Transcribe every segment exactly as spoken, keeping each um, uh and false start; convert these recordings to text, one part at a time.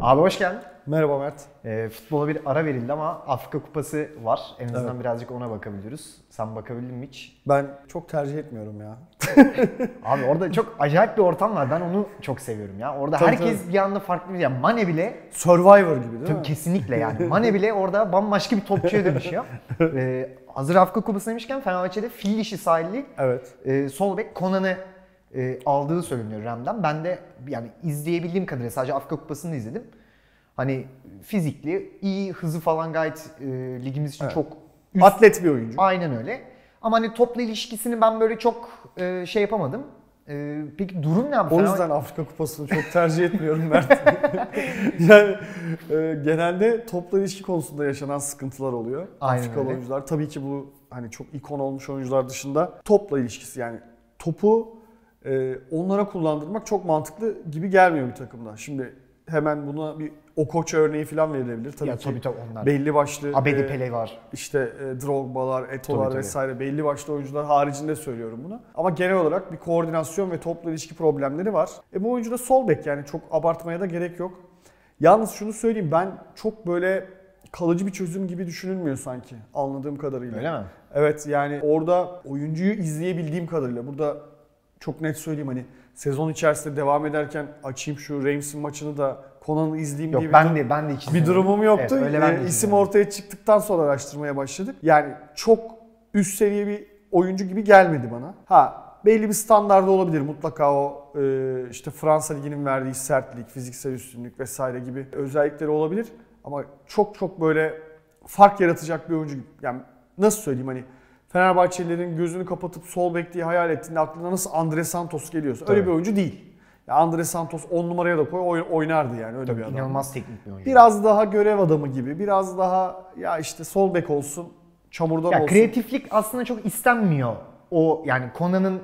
Abi hoş geldin. Merhaba Mert. E, futbola bir ara verildi ama Afrika Kupası var. En azından Evet. birazcık ona bakabiliyoruz. Sen bakabildin mi hiç? Ben çok tercih etmiyorum ya. Abi orada çok acayip bir ortam var. Ben onu çok seviyorum ya. Orada Tabii, herkes tabii. bir anda farklı bir... Yani Mane bile... Survivor gibi değil Tabii mi? kesinlikle yani. Mane bile orada bambaşka bir topçuya dönüşüyor. e, hazır Afrika Kupası demişken Fenerbahçe'de fil dişi sahilli Evet. e, sol bek Konan'ı e, aldığı söyleniyor Rem'den. Ben de yani izleyebildiğim kadarıyla sadece Afrika Kupası'nı izledim. Hani fizikli, iyi, hızı falan gayet e, ligimiz için Evet. çok üst. Atlet bir oyuncu. Aynen öyle. Ama hani topla ilişkisini ben böyle çok e, şey yapamadım. E, peki durum ne abi? O Fener- yüzden Afrika Kupası'nı çok tercih etmiyorum Mert. yani e, genelde topla ilişki konusunda yaşanan sıkıntılar oluyor. Aynen Afrikalı öyle. oyuncular tabii ki bu hani çok ikon olmuş oyuncular dışında topla ilişkisi yani topu e, onlara kullandırmak çok mantıklı gibi gelmiyor bir takımda. Şimdi hemen buna bir Okocha örneği falan verilebilir. Tabii Ya ki tabii tabii onlar. belli başlı Abedi e, Pele var. İşte e, Drogba'lar, Eto'lar Tabii, tabii. vesaire belli başlı oyuncular haricinde söylüyorum bunu. Ama genel olarak bir koordinasyon ve topla ilişki problemleri var. E bu oyuncu da sol bek yani çok abartmaya da gerek yok. Yalnız şunu söyleyeyim ben çok böyle kalıcı bir çözüm gibi düşünülmüyor sanki anladığım kadarıyla. Öyle mi? Evet yani orada oyuncuyu izleyebildiğim kadarıyla burada çok net söyleyeyim hani sezon içerisinde devam ederken açayım şu Rams'in maçını da Konan'ı izleyeyim Yok diye bir ben durum- de ben de hiç bir izlemedim. durumum yoktu. Evet, öyle ben de Ee, hiç isim izlemedim. ortaya çıktıktan sonra araştırmaya başladık. Yani çok üst seviye bir oyuncu gibi gelmedi bana. Ha belli bir standardı olabilir mutlaka o e, işte Fransa Ligi'nin verdiği sertlik, fiziksel üstünlük vesaire gibi özellikleri olabilir. Ama çok çok böyle fark yaratacak bir oyuncu. Yani nasıl söyleyeyim hani Fenerbahçelilerin gözünü kapatıp sol bek diye hayal ettiğinde aklına nasıl Andre Santos geliyorsa öyle Tabii. bir oyuncu değil. Ya Andre Santos on numaraya da koy oy- oynardı yani öyle Tabii bir adam. inanılmaz teknik bir oyuncu. Biraz daha görev adamı gibi, biraz daha ya işte sol bek olsun, çamurdan Ya olsun. kreatiflik aslında çok istenmiyor. O yani Konan'ın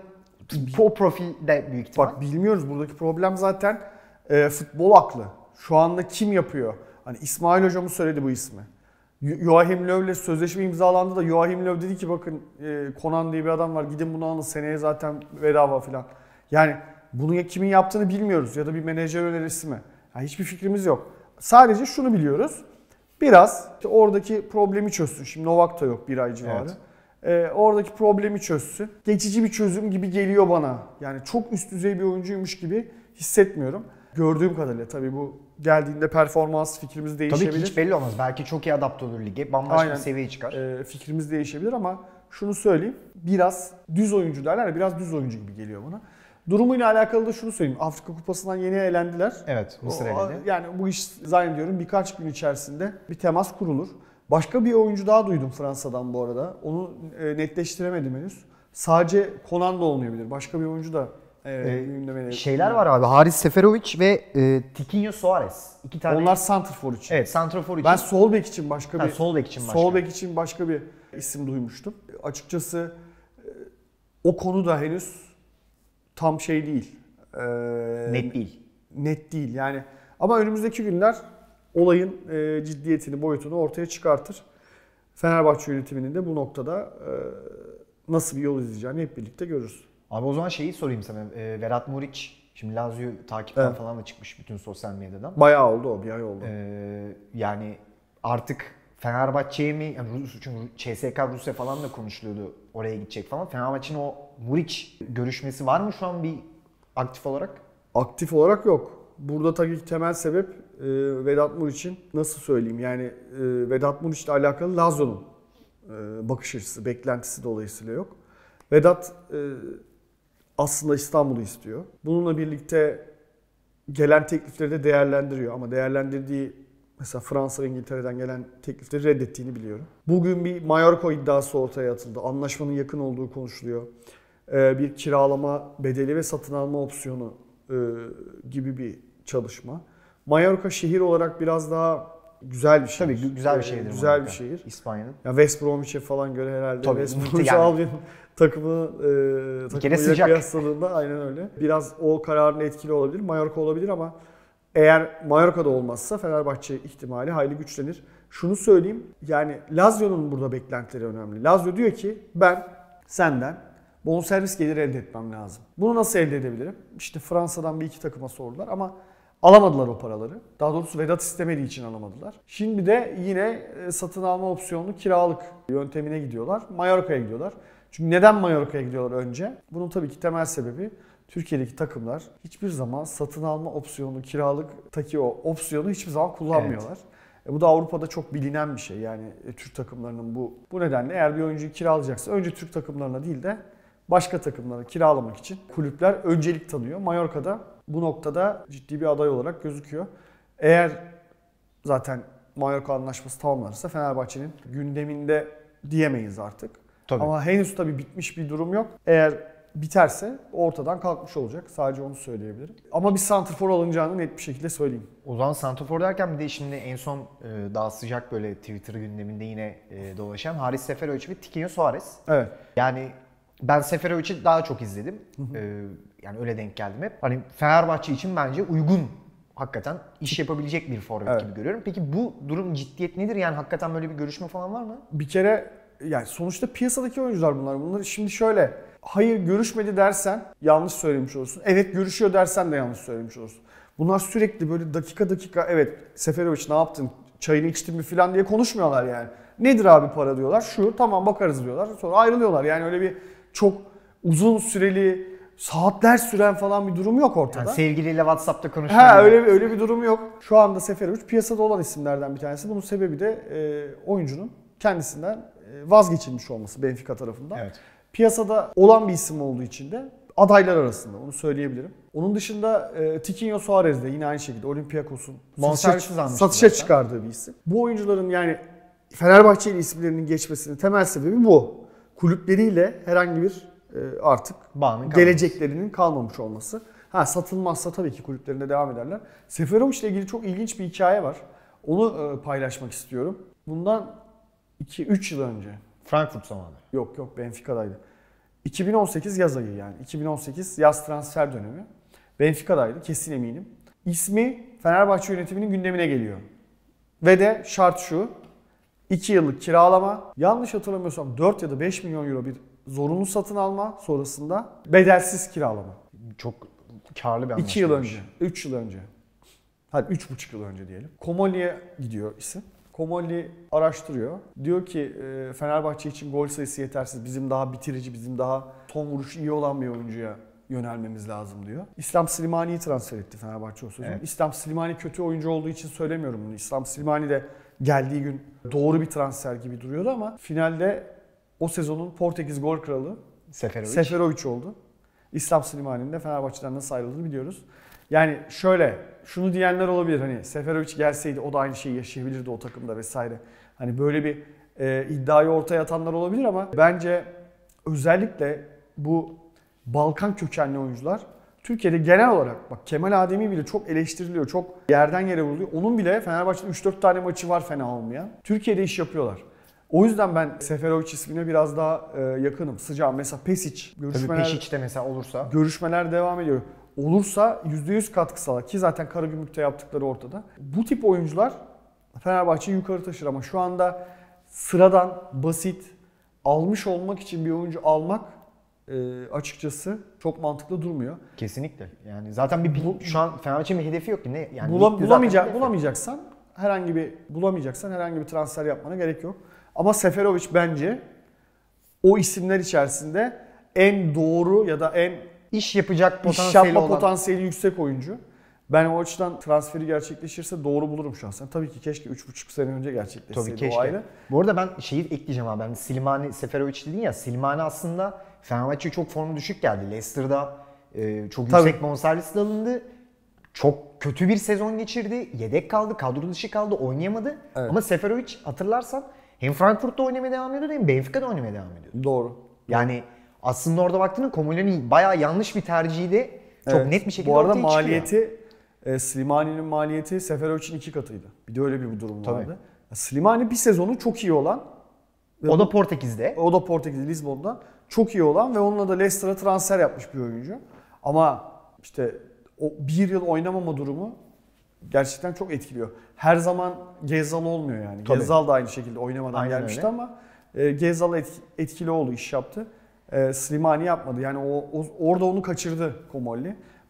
o profilde büyük ihtimal. Bak bilmiyoruz buradaki problem zaten e, futbol aklı. Şu anda kim yapıyor? Hani İsmail hocamı söyledi bu ismi. Yo- Joachim Löw'le sözleşme imzalandı da Joachim Löw dedi ki bakın e, Konan diye bir adam var gidin bunu alın seneye zaten bedava falan. Yani bunu ya- kimin yaptığını bilmiyoruz ya da bir menajer önerisi mi? Yani hiçbir fikrimiz yok. Sadece şunu biliyoruz. Biraz işte oradaki problemi çözsün. Şimdi Novak da yok bir ay civarı. Evet. Ee, oradaki problemi çözsün. Geçici bir çözüm gibi geliyor bana. Yani çok üst düzey bir oyuncuymuş gibi hissetmiyorum. Gördüğüm kadarıyla tabii bu geldiğinde performans fikrimiz değişebilir. Tabii ki hiç belli olmaz. Belki çok iyi adapte olur lige. Bambaşka Aynen. bir seviyeye çıkar. Ee, fikrimiz değişebilir ama şunu söyleyeyim. Biraz düz oyuncu derler ya biraz düz oyuncu gibi geliyor bana. Durumuyla alakalı da şunu söyleyeyim. Afrika Kupası'ndan yeni elendiler. Evet, Mısır O- eledi. Yani bu iş zannediyorum birkaç gün içerisinde bir temas kurulur. Başka bir oyuncu daha duydum Fransa'dan bu arada. Onu e, netleştiremedim henüz. Sadece Konan da olmayabilir. Başka bir oyuncu da e, Ee, gündeme- Şeyler var abi. Haris Seferovic ve e, Tiquinho Suarez. İki tane. Onlar santrfor için. Evet, santrafor için. Ben sol bek için başka Ha, bir sol bek için başka. sol bek için başka bir isim duymuştum. Açıkçası e, o konu da henüz tam şey değil. E, Net değil. Net değil yani. Ama önümüzdeki günler olayın e, ciddiyetini, boyutunu ortaya çıkartır. Fenerbahçe yönetiminin de bu noktada e, nasıl bir yol izleyeceğini hep birlikte görürüz. Abi o zaman şeyi sorayım sana. E, Vedat Muriç şimdi Lazio'yu takipten Evet. falan da çıkmış bütün sosyal medyadan. Bayağı oldu o, bir ay oldu. Ee, yani artık Fenerbahçe'ye mi, yani Rus, çünkü C S K A Rusya falan da konuşuluyordu oraya gidecek falan. Fenerbahçe'nin o Muriç görüşmesi var mı şu an bir aktif olarak? Aktif olarak yok. Burada tabii ki temel sebep e, Vedat Muriç'in nasıl söyleyeyim yani e, Vedat Muriç'le alakalı Lazio'nun e, bakış açısı, beklentisi dolayısıyla yok. Vedat e, aslında İstanbul'u istiyor. Bununla birlikte gelen teklifleri de değerlendiriyor ama değerlendirdiği mesela Fransa ve İngiltere'den gelen teklifleri reddettiğini biliyorum. Bugün bir Mallorca iddiası ortaya atıldı. Anlaşmanın yakın olduğu konuşuluyor. Ee, bir kiralama bedeli ve satın alma opsiyonu e, gibi bir çalışma. Mallorca şehir olarak biraz daha güzel bir şehir. Tabii gü- güzel bir Ee, şehirdir. Güzel Mallorca, bir şehir. İspanya'nın. Ya West Bromwich'e falan göre herhalde Tabii, West Bromwich yani. Albion takımı e, kere takımıyla sıcak. kıyasladığında aynen öyle. Biraz o kararın etkili olabilir. Mallorca olabilir ama eğer Mallorca'da olmazsa Fenerbahçe ihtimali hayli güçlenir. Şunu söyleyeyim yani Lazio'nun burada beklentileri önemli. Lazio diyor ki ben senden bonservis geliri elde etmem lazım. Bunu nasıl elde edebilirim? İşte Fransa'dan bir iki takıma sordular ama Alamadılar o paraları. Daha doğrusu Vedat istemediği için alamadılar. Şimdi de yine satın alma opsiyonlu kiralık yöntemine gidiyorlar. Mallorca'ya gidiyorlar. Çünkü neden Mallorca'ya gidiyorlar önce? Bunun tabii ki temel sebebi Türkiye'deki takımlar hiçbir zaman satın alma opsiyonu, kiralıktaki o opsiyonu hiçbir zaman kullanmıyorlar. Evet. E bu da Avrupa'da çok bilinen bir şey. Yani e, Türk takımlarının bu bu nedenle eğer bir oyuncuyu kiralayacaksa önce Türk takımlarına değil de başka takımlara kiralamak için kulüpler öncelik tanıyor. Mallorca'da bu noktada ciddi bir aday olarak gözüküyor. Eğer zaten Mallorca anlaşması tamamlanırsa Fenerbahçe'nin gündeminde diyemeyiz artık. Tabii. Ama henüz tabii bitmiş bir durum yok. Eğer biterse ortadan kalkmış olacak. Sadece onu söyleyebilirim. Ama bir santrfor alınacağını net bir şekilde söyleyeyim. O zaman santrfor derken bir de şimdi en son e, daha sıcak böyle Twitter gündeminde yine e, dolaşan Haris Seferovic ve Tiquinho Suarez. Evet. Yani ben Seferovic'i daha çok izledim. Hı hı. E, yani öyle denk geldim hep. Hani Fenerbahçe için bence uygun, hakikaten iş yapabilecek bir forvet evet. gibi görüyorum. Peki bu durum ciddiyet nedir? Yani hakikaten böyle bir görüşme falan var mı? Bir kere yani sonuçta piyasadaki oyuncular bunlar. Bunları şimdi şöyle, hayır görüşmedi dersen yanlış söylemiş olursun. Evet görüşüyor dersen de yanlış söylemiş olursun. Bunlar sürekli böyle dakika dakika evet Seferovic ne yaptın, çayını içtin mi falan diye konuşmuyorlar yani. Nedir abi para diyorlar, şu tamam bakarız diyorlar, sonra ayrılıyorlar. Yani öyle bir çok uzun süreli, saatler süren falan bir durum yok ortada. Yani sevgiliyle WhatsApp'ta konuşuyor. Ha öyle öyle bir durum yok. Şu anda Seferovic piyasada olan isimlerden bir tanesi. Bunun sebebi de e, oyuncunun kendisinden e, vazgeçilmiş olması Benfica tarafından. Evet. Piyasada olan bir isim olduğu için de adaylar arasında, onu söyleyebilirim. Onun dışında e, Tiquinho Suarez de yine aynı şekilde Olympiakos'un satışa, satışa çıkardığı bir isim. Bu oyuncuların yani Fenerbahçeli isimlerinin geçmesinin temel sebebi bu. Kulüpleriyle herhangi bir e, artık bağının geleceklerinin kalmamış olması. Ha satılmazsa tabii ki kulüplerinde devam ederler. Seferovic ile ilgili çok ilginç bir hikaye var. Onu e, paylaşmak istiyorum. Bundan iki üç yıl önce. Frankfurt zamanı. Yok yok Benfica'daydı. iki bin on sekiz yaz ayı yani. iki bin on sekiz yaz transfer dönemi. Benfica'daydı kesin eminim. İsmi Fenerbahçe yönetiminin gündemine geliyor. Ve de şart şu. iki yıllık kiralama. Yanlış hatırlamıyorsam dört ya da beş milyon euro bir zorunlu satın alma sonrasında bedelsiz kiralama. Çok karlı bir anlaşma. iki yıl önce. üç yıl önce. Hadi üç buçuk yıl önce diyelim. Komolli'ye gidiyor isim. Komolli araştırıyor. Diyor ki Fenerbahçe için gol sayısı yetersiz. Bizim daha bitirici, bizim daha son vuruşu iyi olan bir oyuncuya yönelmemiz lazım diyor. İslam Slimani'yi transfer etti Fenerbahçe o sezon. Evet. İslam Slimani kötü oyuncu olduğu için söylemiyorum bunu. İslam Slimani de geldiği gün doğru bir transfer gibi duruyordu ama finalde o sezonun Portekiz gol kralı Seferovic, Seferovic oldu. İslam Slimani'nin de Fenerbahçe'den nasıl ayrıldığını biliyoruz. Yani şöyle, şunu diyenler olabilir hani Seferovic gelseydi o da aynı şeyi yaşayabilirdi o takımda vesaire. Hani böyle bir e, iddiayı ortaya atanlar olabilir ama bence özellikle bu Balkan kökenli oyuncular Türkiye'de genel olarak bak Kemal Ademi bile çok eleştiriliyor, çok yerden yere vuruluyor. Onun bile Fenerbahçe'de üç dört tane maçı var fena olmayan. Türkiye'de iş yapıyorlar. O yüzden ben Seferovic ismine biraz daha e, yakınım, sıcağım. Mesela Pesic görüşmeler. Tabii Pesic de mesela olursa. Görüşmeler devam ediyor. Olursa yüzde yüz katkı sağlar ki zaten Karagümrük'te yaptıkları ortada. Bu tip oyuncular Fenerbahçe'yi yukarı taşır ama şu anda sıradan, basit, almış olmak için bir oyuncu almak e, açıkçası çok mantıklı durmuyor. Kesinlikle. Yani zaten bir bu, şu an Fenerbahçe'nin bir hedefi yok ki ne? Yani bulam, bulamayacak, bulamayacaksan herhangi bir bulamayacaksan herhangi bir transfer yapmana gerek yok. Ama Seferovic bence o isimler içerisinde en doğru ya da en iş yapacak potansiyeli iş yapma olan... potansiyeli yüksek oyuncu. Ben o açıdan transferi gerçekleşirse doğru bulurum şahsen. Tabii ki keşke üç buçuk sene önce gerçekleşseydi. Tabii keşke. O ayrı. Bu arada ben şeyi ekleyeceğim abi. Ben Slimani, Seferovic dedin ya. Slimani aslında Fenerbahçe'ye çok formu düşük geldi. Leicester'da e, çok Tabii. yüksek bonservisle alındı. Çok kötü bir sezon geçirdi. Yedek kaldı, kadro dışı kaldı, oynayamadı. Evet. Ama Seferovic hatırlarsan hem Frankfurt'ta oynamaya devam ediyordu hem Benfica'da oynamaya devam ediyordu. Doğru. Yani aslında orada baktığında Komolli'nin bayağı yanlış bir tercihiydi. Çok evet. net bir şekilde bu arada ortaya maliyeti e, Slimani'nin maliyeti Seferovic'in iki katıydı. Bir de öyle bir durum Tabii. vardı. Slimani bir sezonu çok iyi olan. O da Portekiz'de. O da Portekiz'de, Lizbon'da. Çok iyi olan ve onunla da Leicester'a transfer yapmış bir oyuncu. Ama işte o bir yıl oynamama durumu gerçekten çok etkiliyor. Her zaman Gezal olmuyor yani. Tabii. Gezal da aynı şekilde oynamadan Aynen gelmişti öyle. ama e, Gezal etki, etkili oldu, iş yaptı. E, Slimani yapmadı. Yani o, o orada onu kaçırdı Komolli.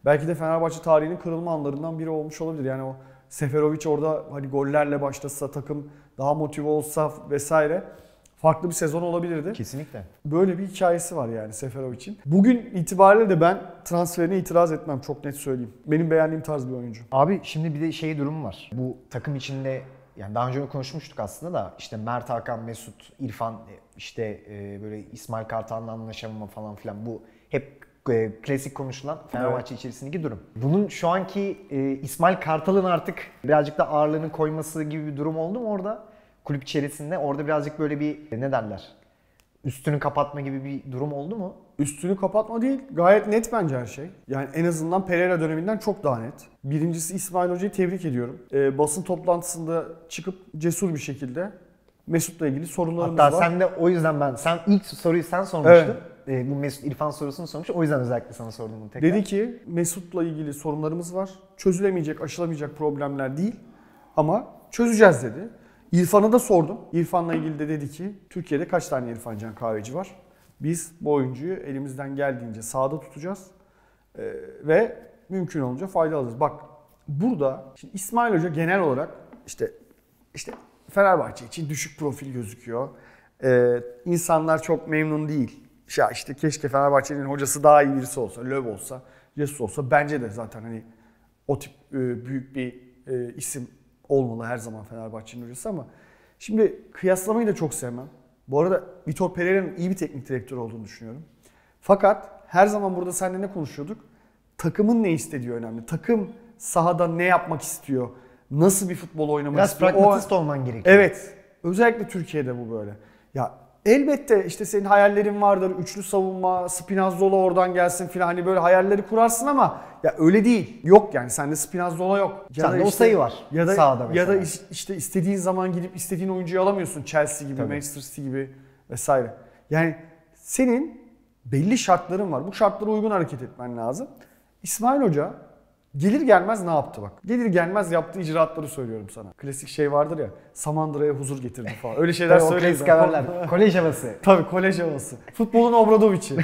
belki de Fenerbahçe tarihinin kırılma anlarından biri olmuş olabilir. Yani o Seferovic orada hani gollerle başlasa, takım daha motive olsa vesaire farklı bir sezon olabilirdi. Kesinlikle. Böyle bir hikayesi var yani Seferovic'in. Bugün itibariyle de ben transferine itiraz etmem, çok net söyleyeyim. Benim beğendiğim tarz bir oyuncu. Abi şimdi bir de şey durum var. Bu takım içinde yani daha önce konuşmuştuk aslında da işte Mert Hakan, Mesut, İrfan, işte e, böyle İsmail Kartal'la anlaşamama falan filan bu hep e, klasik konuşulan Fenerbahçe evet. içerisindeki durum. Bunun şu anki e, İsmail Kartal'ın artık birazcık da ağırlığını koyması gibi bir durum oldu mu orada? Kulüp içerisinde orada birazcık böyle bir ne derler? Üstünü kapatma gibi bir durum oldu mu? Üstünü kapatma değil, gayet net bence her şey. Yani en azından Pereira döneminden çok daha net. Birincisi İsmail Hoca'yı tebrik ediyorum. Ee, basın toplantısında çıkıp cesur bir şekilde Mesut'la ilgili sorularımız Hatta var. sen de o yüzden ben, sen ilk soruyu sen sormuştun. Evet. Ee, bu Mesut İrfan sorusunu sormuş. O yüzden özellikle sana sordum bunu tekrar. Dedi ki Mesut'la ilgili sorunlarımız var. Çözülemeyecek, aşılamayacak problemler değil. Ama çözeceğiz dedi. İrfan'a da sordum. İrfan'la ilgili de dedi ki Türkiye'de kaç tane İrfan Can Kahveci var? Biz bu oyuncuyu elimizden geldiğince sahada tutacağız ee, ve mümkün olunca fayda alırız. Bak burada şimdi İsmail Hoca genel olarak işte işte Fenerbahçe için düşük profil gözüküyor. Ee, insanlar çok memnun değil. Ya işte keşke Fenerbahçe'nin hocası daha iyi birisi olsa, Löw olsa, Jesus olsa. Bence de zaten hani o tip e, büyük bir e, isim olmalı her zaman Fenerbahçe'nin hocası ama şimdi kıyaslamayı da çok sevmem. Bu arada Vitor Pereira'nın iyi bir teknik direktör olduğunu düşünüyorum. Fakat her zaman burada seninle ne konuşuyorduk? Takımın ne istediği önemli. Takım sahada ne yapmak istiyor? Nasıl bir futbol oynamak Biraz istiyor? Biraz pragmatist o... olman gerekiyor. Evet. Özellikle Türkiye'de bu böyle. Ya elbette işte senin hayallerin vardır. Üçlü savunma, Spinazzola oradan gelsin filan. Hani böyle hayalleri kurarsın ama ya öyle değil. Yok yani sende Spinazzola yok. Ya Sende işte, o sayı var. Ya da sahada mesela. Ya da işte istediğin zaman gidip istediğin oyuncuyu alamıyorsun. Chelsea gibi, Tabii. Manchester City gibi vesaire. Yani senin belli şartların var. Bu şartlara uygun hareket etmen lazım. İsmail Hoca gelir gelmez ne yaptı bak. Gelir gelmez yaptığı icraatları söylüyorum sana. Klasik şey vardır ya, Samandıra'ya huzur getirdi falan. Öyle şeyler söylüyor. Klasik haberler. Kolej havası. Tabii kolej havası. Futbolun Obradovic'i.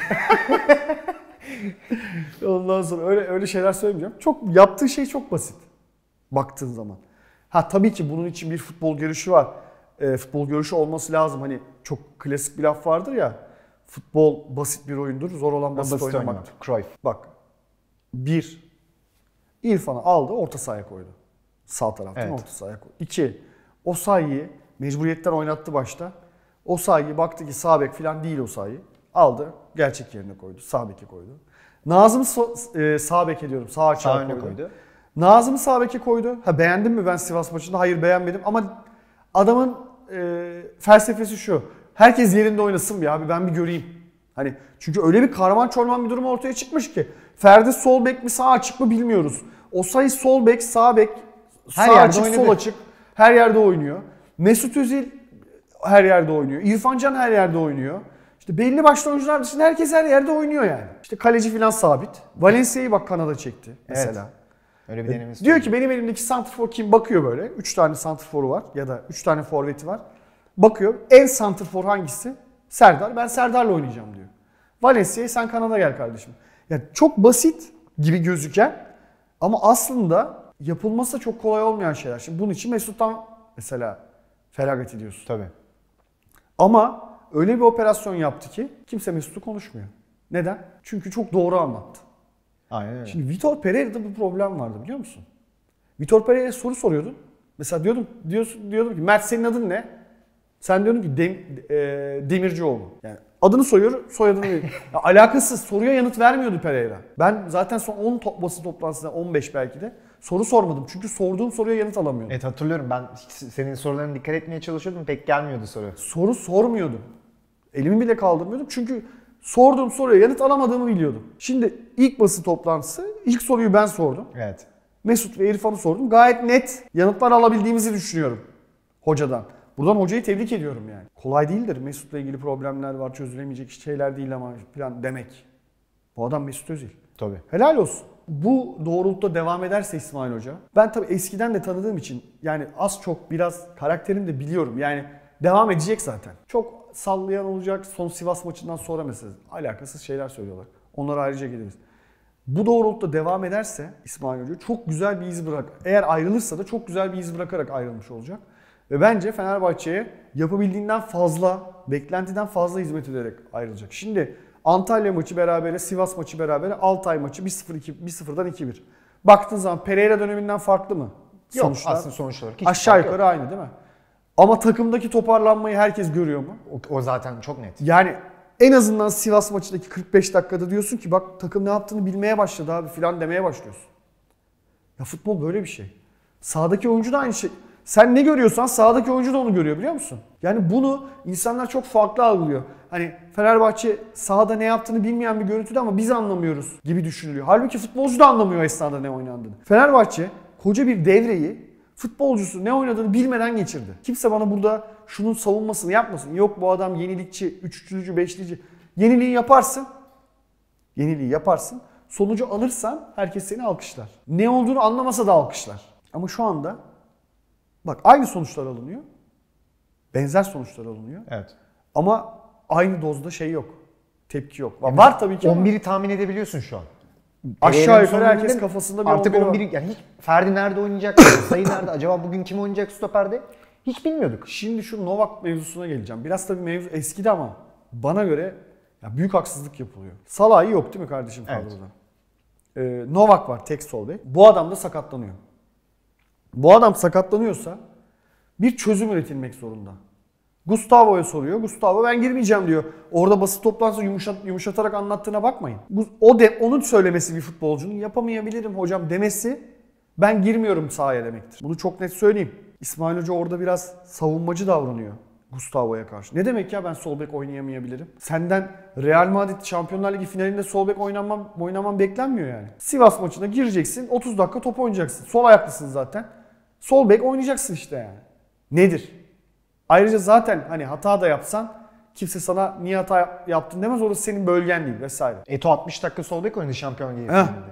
Ondan sonra öyle öyle şeyler söylemeyeceğim. Çok yaptığı şey çok basit. Baktığın zaman. Ha tabii ki bunun için bir futbol görüşü var. E, futbol görüşü olması lazım. Hani çok klasik bir laf vardır ya. Futbol basit bir oyundur. Zor olan basit, basit oynamaktır. Cruyff. Bak. Bir. İrfan'ı aldı, orta sahaya koydu. Sağ taraftan evet. orta sahaya koydu. İki. Osayi'yi mecburiyetten oynattı başta. Osayi baktı ki sağ bek falan değil Osayi. Aldı, gerçek yerine koydu. Sağ beke koydu. Nazım'ı so e, sağ beke diyorum. Sağ açığa koydu. koydu. Nazım'ı sağ beke koydu. Ha beğendin mi ben Sivas maçında? Hayır beğenmedim ama adamın e, felsefesi şu. Herkes yerinde oynasın bir abi ben bir göreyim. Hani çünkü öyle bir karman çorman bir durum ortaya çıkmış ki. Ferdi sol bek mi sağ açık mı bilmiyoruz. Osayi sol bek, sağ bek, sağ her açık, oynadı. Sol açık. Her yerde oynuyor. Mesut Özil her yerde oynuyor. İrfan Can her yerde oynuyor. İşte belli başlı oyuncular dışında herkes her yerde oynuyor yani. İşte kaleci falan sabit. Valencia'yı bak Kanada çekti mesela. Evet. Öyle bir denemesi. Diyor ki benim elimdeki santrfor kim bakıyor böyle. üç tane santrforu var ya da üç tane forveti var. Bakıyor en santrfor hangisi? Serdar. Ben Serdar'la oynayacağım diyor. Valencia'ya sen Kanada gel kardeşim. Yani çok basit gibi gözüken ama aslında yapılması çok kolay olmayan şeyler. Şimdi bunun için Mesut'tan mesela feragat ediyorsun. Tabii. Ama öyle bir operasyon yaptı ki kimse Mesut'u konuşmuyor. Neden? Çünkü çok doğru anlattı. Aynen öyle. Şimdi Vitor Pereira'da bir problem vardı biliyor musun? Vitor Pereira'ya soru soruyordun. Mesela diyordum, diyorsun, diyordum ki Mert senin adın ne? Sen diyordun ki Dem, e, Demircioğlu. Yani adını soruyor, soyadını ya, alakasız soruya yanıt vermiyordu Pereira. Ben zaten son on to- basın toplantısında on beş belki de soru sormadım. Çünkü sorduğum soruya yanıt alamıyordum. Evet hatırlıyorum ben senin sorularına dikkat etmeye çalışıyordum pek gelmiyordu soru. Soru sormuyordum. Elimi bile kaldırmıyordum çünkü sorduğum soruya yanıt alamadığımı biliyordum. Şimdi ilk basın toplantısı ilk soruyu ben sordum. Evet. Mesut ve İrfan'ı sordum. Gayet net yanıtlar alabildiğimizi düşünüyorum hocadan. Buradan hocayı tebrik ediyorum yani. Kolay değildir. Mesut'la ilgili problemler var, çözülemeyecek şeyler değil ama falan demek. Bu adam Mesut Özil. Tabii. Helal olsun. Bu doğrultuda devam ederse İsmail Hoca. Ben tabii eskiden de tanıdığım için yani az çok biraz karakterini de biliyorum. Yani devam edecek zaten. Çok sallayan olacak. Son Sivas maçından sonra mesela alakasız şeyler söylüyorlar. Onlara ayrıca geliriz. Bu doğrultuda devam ederse İsmail Hoca çok güzel bir iz bırak. Eğer ayrılırsa da çok güzel bir iz bırakarak ayrılmış olacak. Ve bence Fenerbahçe'ye yapabildiğinden fazla, beklentiden fazla hizmet ederek ayrılacak. Şimdi Antalya maçı berabere, Sivas maçı berabere, Altay maçı bir sıfırdan iki bir. Baktığın zaman Pereira döneminden farklı mı? Yok Sonuçlar, aslında sonuç olarak hiç aşağı yukarı yok. Aynı değil mi? Ama takımdaki toparlanmayı herkes görüyor mu? O, o zaten çok net. Yani en azından Sivas maçındaki kırk beş dakikada diyorsun ki bak takım ne yaptığını bilmeye başladı abi filan demeye başlıyorsun. Ya futbol böyle bir şey. Sahadaki oyuncu da aynı şey. Sen ne görüyorsan sahadaki oyuncu da onu görüyor biliyor musun? Yani bunu insanlar çok farklı algılıyor. Hani Fenerbahçe sahada ne yaptığını bilmeyen bir görüntüde ama biz anlamıyoruz gibi düşünülüyor. Halbuki futbolcu da anlamıyor esnada ne oynandığını. Fenerbahçe koca bir devreyi futbolcusu ne oynadığını bilmeden geçirdi. Kimse bana burada şunun savunmasını yapmasın. Yok bu adam yenilikçi, üçlücü, beşlici. Yeniliği yaparsın. Yeniliği yaparsın. Sonucu alırsan herkes seni alkışlar. Ne olduğunu anlamasa da alkışlar. Ama şu anda bak aynı sonuçlar alınıyor. Benzer sonuçlar alınıyor. Evet. Ama aynı dozda şey yok. Tepki yok. Var, var tabii ki on biri tahmin edebiliyorsun şu an. Aşağı yukarı herkes kafasında bir artık on on biri yani hiç Ferdi nerede oynayacak, Sayı nerede, acaba bugün kim oynayacak stoperde? Hiç bilmiyorduk. Şimdi şu Novak mevzusuna geleceğim. Biraz tabii mevzu eskidi ama bana göre ya büyük haksızlık yapılıyor. Salah'ı yok değil mi kardeşim kadroda? Evet. Ee, Novak var tek sol bek. Bu adam da sakatlanıyor. Bu adam sakatlanıyorsa bir çözüm üretilmek zorunda. Gustavo'ya soruyor. Gustavo ben girmeyeceğim diyor. Orada basın toplantısında yumuşat, yumuşatarak anlattığına bakmayın. O de, onun söylemesi bir futbolcunun yapamayabilirim hocam demesi ben girmiyorum sahaya demektir. Bunu çok net söyleyeyim. İsmail Hoca orada biraz savunmacı davranıyor Gustavo'ya karşı. Ne demek ya ben sol bek oynayamayabilirim? Senden Real Madrid Şampiyonlar Ligi finalinde sol bek oynamam, oynamam beklenmiyor yani. Sivas maçına gireceksin, otuz dakika top oynayacaksın. Sol ayaklısın zaten. Sol bek oynayacaksın işte yani. Nedir? Ayrıca zaten hani hata da yapsan kimse sana niye hata yaptın demez. Orası senin bölgen değil vesaire. Eto altmış dakika sol bek oynadı Şampiyon Ligi.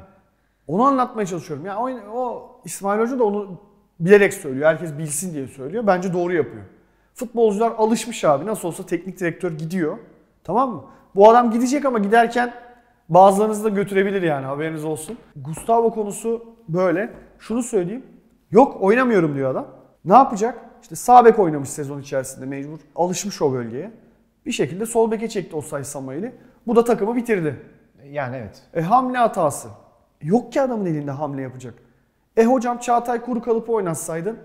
Onu anlatmaya çalışıyorum. Ya o, o İsmail Hoca da onu bilerek söylüyor. Herkes bilsin diye söylüyor. Bence doğru yapıyor. Futbolcular alışmış abi. Nasıl olsa teknik direktör gidiyor. Tamam mı? Bu adam gidecek ama giderken bazılarınızı da götürebilir yani haberiniz olsun. Gustavo konusu böyle. Şunu söyleyeyim. Yok oynamıyorum diyor adam. Ne yapacak? İşte sağ bek oynamış sezon içerisinde mecbur. Alışmış o bölgeye. Bir şekilde sol beke çekti Osayi Samuel'i. Bu da takımı bitirdi. Yani evet. E hamle hatası. Yok ki adamın elinde hamle yapacak. E hocam Çağatay kuru kalıp oynatsaydın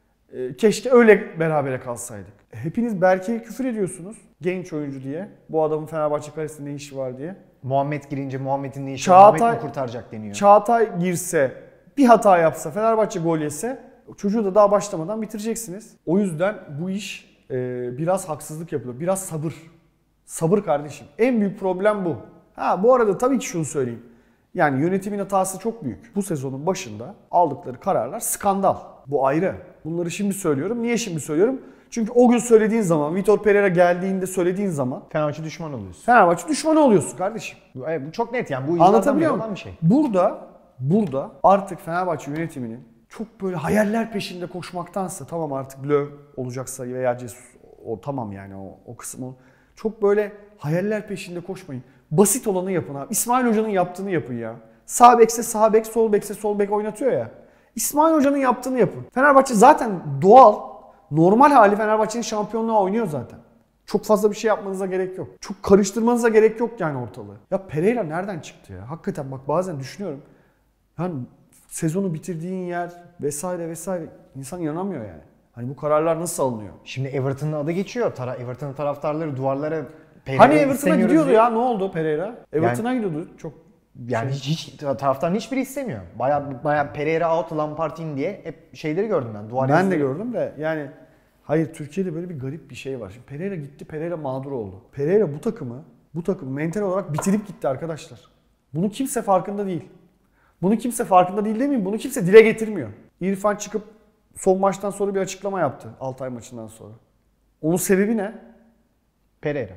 e, keşke öyle berabere kalsaydık. E, hepiniz Berke'ye küfür ediyorsunuz. Genç oyuncu diye. Bu adamın Fenerbahçe kalesinde ne işi var diye. Muhammed girince Muhammed'in ne işi Çağatay, Muhammed mi kurtaracak deniyor. Çağatay girse bir hata yapsa Fenerbahçe gol yese çocuğu da daha başlamadan bitireceksiniz. O yüzden bu iş e, biraz haksızlık yapılıyor. Biraz sabır. Sabır kardeşim. En büyük problem bu. Ha bu arada tabii ki şunu söyleyeyim. Yani yönetimin hatası çok büyük. Bu sezonun başında aldıkları kararlar skandal. Bu ayrı. Bunları şimdi söylüyorum. Niye şimdi söylüyorum? Çünkü o gün söylediğin zaman, Vitor Pereira geldiğinde söylediğin zaman Fenerbahçe düşman oluyorsun. Fenerbahçe düşmanı oluyorsun kardeşim. Bu, evet, bu çok net yani. Bu anlatabiliyor muyum? Bir şey. Burada, burada artık Fenerbahçe yönetiminin çok böyle hayaller peşinde koşmaktansa tamam artık Löw olacaksa veya Jesus o tamam yani o, o kısmı. Çok böyle hayaller peşinde koşmayın. Basit olanı yapın abi. İsmail Hoca'nın yaptığını yapın ya. Sağ bekse sağ bek, sol bekse sol bek oynatıyor ya. İsmail Hoca'nın yaptığını yapın. Fenerbahçe zaten doğal, normal hali Fenerbahçe'nin şampiyonluğa oynuyor zaten. Çok fazla bir şey yapmanıza gerek yok. Çok karıştırmanıza gerek yok yani ortalığı. Ya Pereira nereden çıktı ya? Hakikaten bak bazen düşünüyorum. Yani sezonu bitirdiğin yer vesaire vesaire insan inanamıyor yani. Hani bu kararlar nasıl alınıyor? Şimdi Everton'ın adı geçiyor. Tara Everton'ın taraftarları duvarlara Pereira'yı Hani Everton'a gidiyordu diye. Ya ne oldu Pereira? Everton'a yani, gidiyordu çok. Yani şey. hiç, hiç taraftarın hiçbiri istemiyor. Baya baya Pereira out, Lampard in diye hep şeyleri gördüm ben. Duvar ben yazıları. de gördüm de yani hayır Türkiye'de böyle bir garip bir şey var. Şimdi Pereira gitti, Pereira mağdur oldu. Pereira bu takımı, bu takımı mental olarak bitirip gitti arkadaşlar. Bunu kimse farkında değil. Bunu kimse farkında değil demeyeyim, bunu kimse dile getirmiyor. İrfan çıkıp son maçtan sonra bir açıklama yaptı. Altay maçından sonra. Onun sebebi ne? Pereira.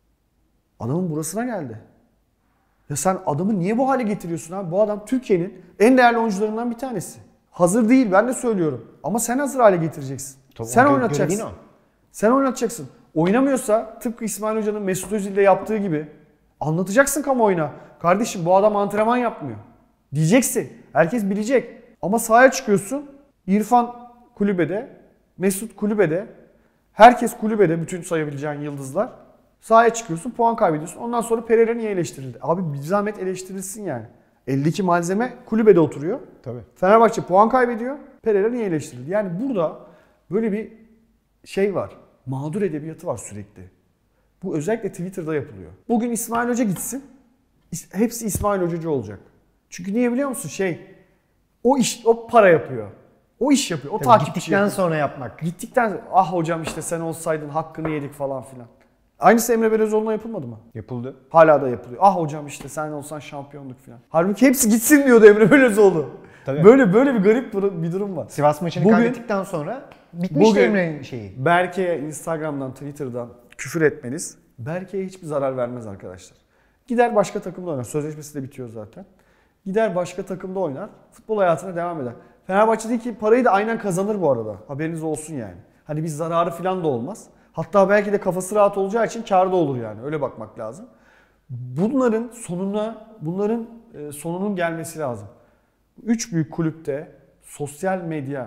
Adamın burasına geldi. Ya sen adamı niye bu hale getiriyorsun abi? Bu adam Türkiye'nin en değerli oyuncularından bir tanesi. Hazır değil ben de söylüyorum. Ama sen hazır hale getireceksin. Tabii sen gö- oynatacaksın. Sen oynatacaksın. Oynamıyorsa tıpkı İsmail Hoca'nın Mesut Özil'de yaptığı gibi anlatacaksın kamuoyuna. Kardeşim bu adam antrenman yapmıyor. Diyeceksin. Herkes bilecek. Ama sahaya çıkıyorsun. İrfan kulübede, Mesut kulübede, herkes kulübede, bütün sayabileceğin yıldızlar. Sahaya çıkıyorsun, puan kaybediyorsun. Ondan sonra Pereira niye eleştirildi? Abi bir zahmet eleştirilsin yani. Eldeki malzeme kulübede oturuyor. Tabii. Fenerbahçe puan kaybediyor. Pereira niye eleştirildi? Yani burada böyle bir şey var. Mağdur edebiyatı var sürekli. Bu özellikle Twitter'da yapılıyor. Bugün İsmail Hoca gitsin. Hepsi İsmail Hocacı olacak. Çünkü niye biliyor musun? Şey, o iş, o para yapıyor. O iş yapıyor. O Tabii takipçi gittikten yapıyor. sonra yapmak. Gittikten sonra ah hocam işte sen olsaydın hakkını yedik falan filan. Aynısı Emre Belözoğlu'na yapılmadı mı? Yapıldı. Hala da yapılıyor. Ah hocam işte sen olsan şampiyonluk filan. Halbuki hepsi gitsin diyordu Emre Belözoğlu. Tabii. Böyle böyle bir garip bir durum var. Sivas maçını Bugün- kaybettikten sonra bitmişti Bugün- Emre'nin şeyi. Berke'ye Instagram'dan, Twitter'dan küfür etmeniz Berke'ye hiçbir zarar vermez arkadaşlar. Gider başka takımda oynar. Sözleşmesi de bitiyor zaten. Gider başka takımda oynar. Futbol hayatına devam eder. Fenerbahçe'deki parayı da aynen kazanır bu arada. Haberiniz olsun yani. Hani bir zararı falan da olmaz. Hatta belki de kafası rahat olacağı için kârda olur yani. Öyle bakmak lazım. Bunların sonuna, bunların e, sonunun gelmesi lazım. Üç büyük kulüpte sosyal medya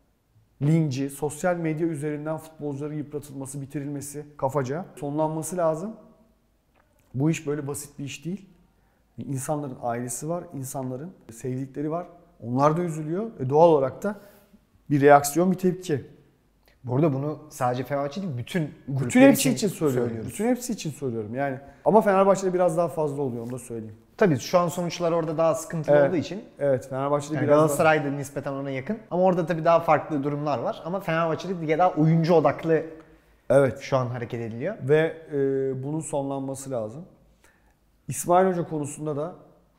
linci, sosyal medya üzerinden futbolcuların yıpratılması, bitirilmesi kafaca sonlanması lazım. Bu iş böyle basit bir iş değil. İnsanların ailesi var, insanların sevdikleri var. Onlar da üzülüyor. E doğal olarak da bir reaksiyon, bir tepki. Burada bunu sadece Fenerbahçe değil, bütün Bütün kulüpler hepsi için söylüyorum. söylüyoruz. Bütün hepsi için söylüyorum yani. Ama Fenerbahçe'de biraz daha fazla oluyor, onu da söyleyeyim. Tabii şu an sonuçlar orada daha sıkıntılı Evet. olduğu için. Evet, Fenerbahçe'de Yani biraz daha... Galatasaray'da nispeten ona yakın. Ama orada tabii daha farklı durumlar var. Ama Fenerbahçe'de diye daha oyuncu odaklı Evet. şu an hareket ediliyor. Ve e, bunun sonlanması lazım. İsmail Hoca konusunda da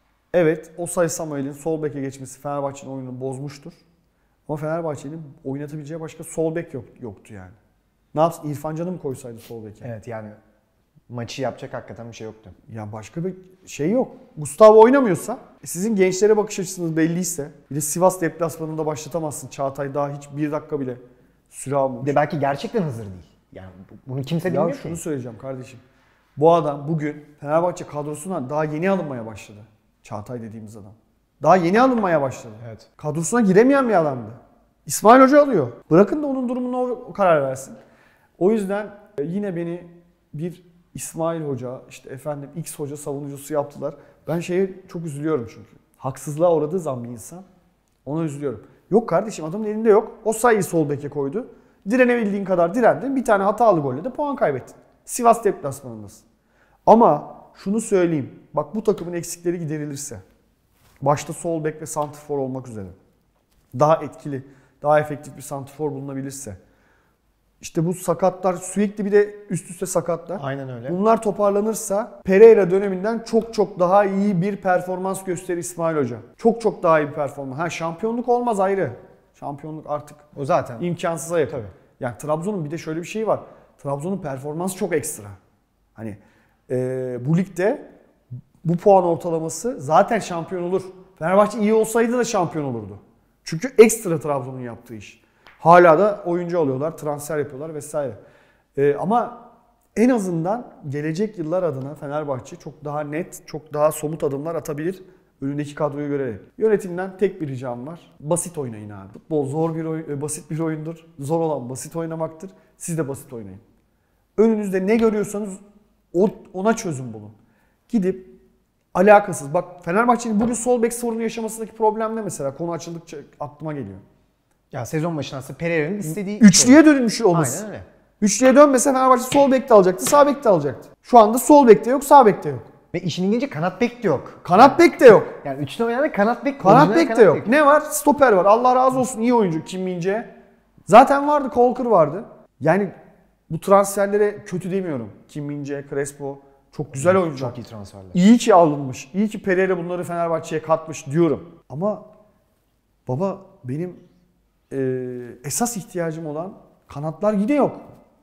evet, Osay Samuel'in sol beke geçmesi Fenerbahçe'nin oyununu bozmuştur. Ama Fenerbahçe'nin oynatabileceği başka sol bek yok, yoktu yani. Ne yapsın? İrfan Can'ı mı koysaydı sol beke? Evet yani maçı yapacak hakikaten bir şey yoktu. Ya başka bir şey yok. Gustavo oynamıyorsa, sizin gençlere bakış açısınız belliyse, bir de Sivas deplasmanında başlatamazsın. Çağatay daha hiç bir dakika bile süre Bir almamış. de belki gerçekten hazır değil. Yani bu- bunu kimse bilmiyor Ya ki. şunu söyleyeceğim kardeşim. Bu adam bugün Fenerbahçe kadrosuna daha yeni alınmaya başladı. Çağatay dediğimiz adam. Daha yeni alınmaya başladı. Evet. Kadrosuna giremeyen bir adamdı. İsmail Hoca alıyor. Bırakın da onun durumuna o karar versin. O yüzden e, yine beni bir İsmail Hoca, işte efendim X Hoca savunucusu yaptılar. Ben şeye çok üzülüyorum çünkü. Haksızlığa uğradığı zaman bir insan, ona üzülüyorum. Yok kardeşim, adamın elinde yok. O sayıyı sol beke koydu. Direnebildiğin kadar direndin. Bir tane hatalı golle de puan kaybettin. Sivas deplasmanındasın. Ama şunu söyleyeyim. Bak bu takımın eksikleri giderilirse, başta sol bek ve santrfor olmak üzere daha etkili, daha efektif bir santrfor bulunabilirse, işte bu sakatlar sürekli bir de üst üste sakatlar. Aynen öyle. Bunlar toparlanırsa Pereira döneminden çok çok daha iyi bir performans gösterir İsmail Hoca. Çok çok daha iyi bir performans. Ha şampiyonluk olmaz ayrı. Şampiyonluk artık O zaten. imkansıza yakın. Tabii. Yani Trabzon'un bir de şöyle bir şeyi var. Trabzon'un performansı çok ekstra. Hani e, bu ligde bu puan ortalaması zaten şampiyon olur. Fenerbahçe iyi olsaydı da şampiyon olurdu. Çünkü ekstra Trabzon'un yaptığı iş. Hala da oyuncu alıyorlar, transfer yapıyorlar vesaire. E, ama en azından gelecek yıllar adına Fenerbahçe çok daha net, çok daha somut adımlar atabilir. Önündeki kadroyu görerek. Yönetimden tek bir ricam var. Basit oynayın abi. Futbol zor bir oyun, basit bir oyundur. Zor olan basit oynamaktır. Siz de basit oynayın. Önünüzde ne görüyorsanız ona çözüm bulun. Gidip alakasız. Bak Fenerbahçe'nin bugün sol bek sorunu yaşamasındaki problem ne mesela? Konu açıldıkça aklıma geliyor. Ya sezon başında aslında Pereira'nın istediği Üçlüye dönmüş olması. Aynen öyle. Üçlüye dönmese Fenerbahçe sol bekte alacaktı, sağ bekte alacaktı. Şu anda sol bekte yok, sağ bekte yok. Ve işin ilginci kanat bek de yok. Kanat bek de yok. Yani üçlü oynayan kanat bek. Kanat orijinal bek de yok. Ne var? Stoper var. Allah razı olsun, iyi oyuncu Kim Min-jae. Zaten vardı, Kolkır vardı. Yani bu transferlere kötü demiyorum. Kim Min-jae, Crespo çok güzel oyuncu. Çok iyi transferler. İyi ki alınmış. İyi ki Pereira bunları Fenerbahçe'ye katmış diyorum. Ama baba benim e, esas ihtiyacım olan kanatlar yine yok.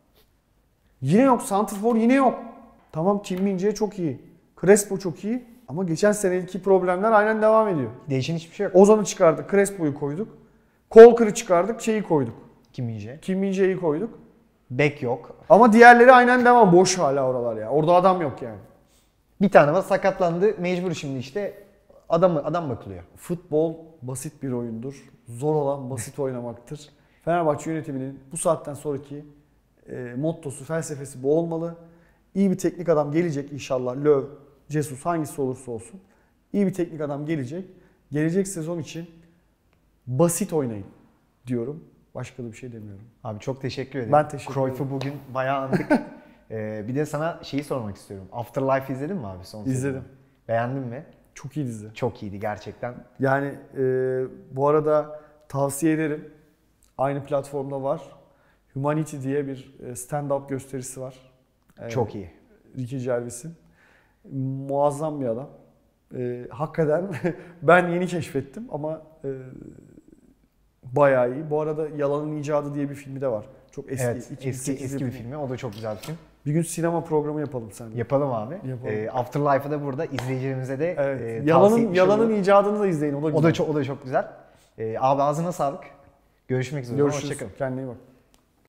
Yine yok. Santrfor yine yok. Tamam Kim Min-jae çok iyi. Crespo çok iyi. Ama geçen seneki problemler aynen devam ediyor. Değişen hiçbir şey yok. Ozan'ı çıkardık. Crespo'yu koyduk. Kolkır'ı çıkardık. Şeyi koyduk. Kim Min-jae? Kim Min-jae'yi koyduk. Bek yok. Ama diğerleri aynen devam. Boş hala oralar ya. Orada adam yok yani. Bir tane var sakatlandı. Mecbur şimdi işte adam adam bakılıyor. Futbol basit bir oyundur. Zor olan basit oynamaktır. Fenerbahçe yönetiminin bu saatten sonraki e, mottosu, felsefesi bu olmalı. İyi bir teknik adam gelecek inşallah. Löw, Jesus hangisi olursa olsun. İyi bir teknik adam gelecek. Gelecek sezon için basit oynayın diyorum. Başka da bir şey demiyorum. Abi çok teşekkür ederim. Ben teşekkür ederim. Cruyff'u bugün bayağı andık. ee, bir de sana şeyi sormak istiyorum. Afterlife izledin mi abi son sezonu? İzledim. Beğendin mi? Çok iyi dizi. Çok iyiydi gerçekten. Yani e, bu arada tavsiye ederim. Aynı platformda var. Humanity diye bir stand-up gösterisi var. E, Çok iyi. Ricky Gervais'in. Muazzam bir adam. E, hakikaten ben yeni keşfettim ama e, bayağı iyi. Bu arada Yalanın İcadı diye bir filmi de var. Çok eski. Evet, eski eski bir yapımı. filmi. O da çok güzel bir film. Bir gün sinema programı yapalım seninle. Yapalım abi. Yapalım. Ee, Afterlife'ı da burada izleyicilerimize de Evet. e, tavsiye Yalanın etmiş Yalanın olalım. icadını da izleyin. O da O güzel. da çok o da çok güzel. Ee, abi ağzına sağlık. Görüşmek üzere. Görüşürüz. Hoşçakalın. Kendine iyi bak.